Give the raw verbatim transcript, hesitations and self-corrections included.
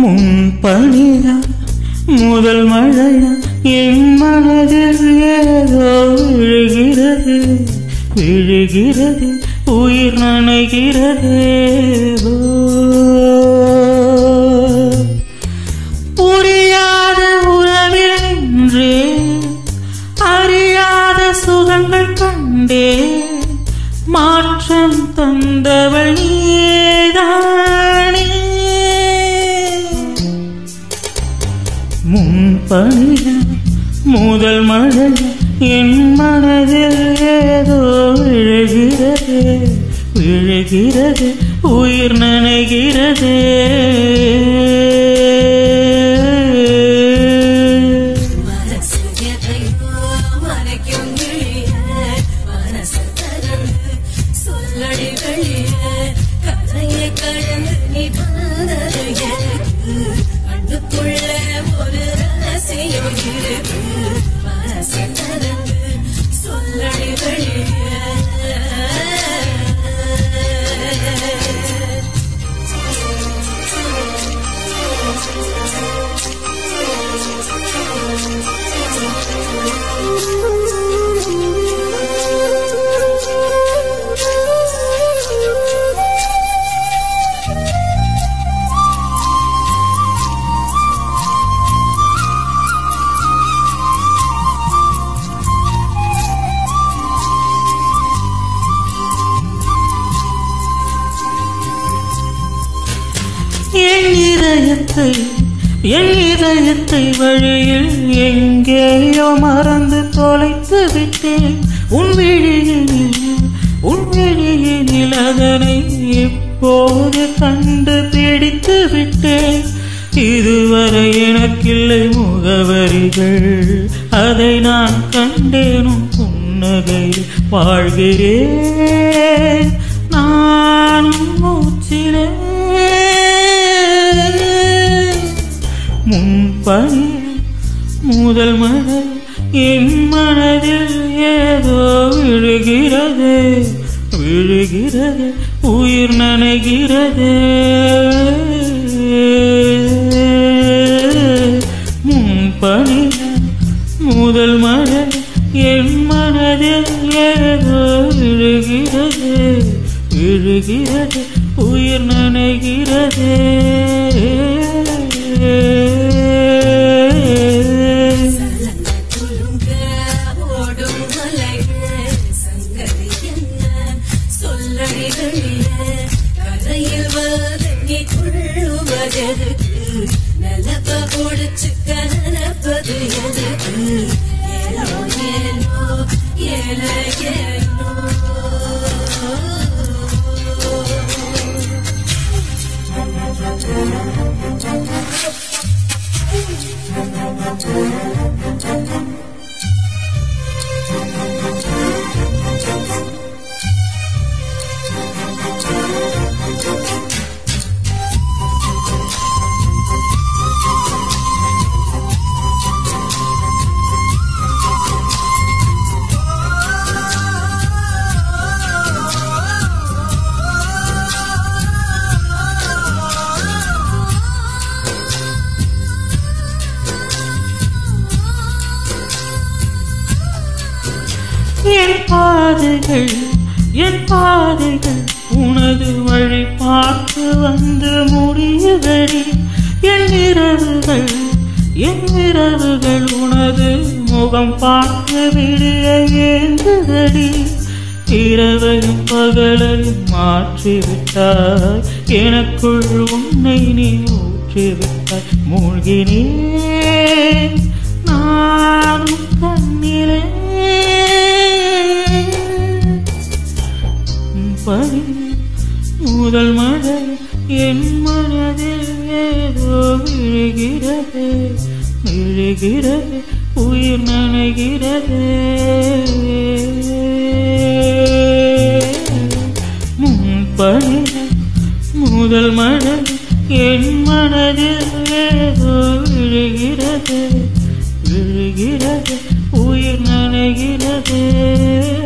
முன்பனியா முதல் மழையா என் மனதில் ஏதோ விழுகிறது விழுகிறது உயிர் நனைகிறது புரியாத உறவில் நின்றே அறியாத சுகங்கள் கண்டே மாற்றம் தந்தவள் நீதானே முன்பனிய முதல் மழை என் மனதில் ஏதோ விழுகிறது விழுகிறது உயிர் நனைகிறது என் இதயத்தை என் இதயத்தை வழியில் எங்கேயோ மறந்து தொலைத்து விட்டேன் உன் விழியினில் உன் விழியினில் அதனை இப்போது கண்டு பிடித்து விட்டேன் இதுவரை எனக்கில்லை முகவரிகள் அதை நான் கண்டேனும் புன்னகையில் வாழ்கிறேன் நான் மூச்சிலே முன்பனி முதல் மழை என் மனதில் ஏதோ விழுகிறது விழுகிறது உயிர் நனைகிறது முன்பனி முதல் மழை என் மனதில் ஏதோ விழுகிறது விழுகிறது உயிர் நனைகிறது என் பாதைகள் என் பாதைகள் உனது வழி பார்த்து வந்து முடியுதடி என் இரவுகள் என் இரவுகள் உனது முகம் பார்த்து விடிய ஏங்குதடி இரவையும் பகலையும் மாற்றிவிட்டாய் எனக்குள் உன்னை நீ ஊற்றிவிட்டாய் மூழ்கினேன் நானும் கண்ணிலே பனி முதல் மழை என் மனதில் ஏதோ விழுகிறது விழுகிறது உயிர் நனைகிறது முன்பனி முதல் மழை என் மனதில் ஏதோ விழுகிறது விழுகிறது உயிர் நனைகிறது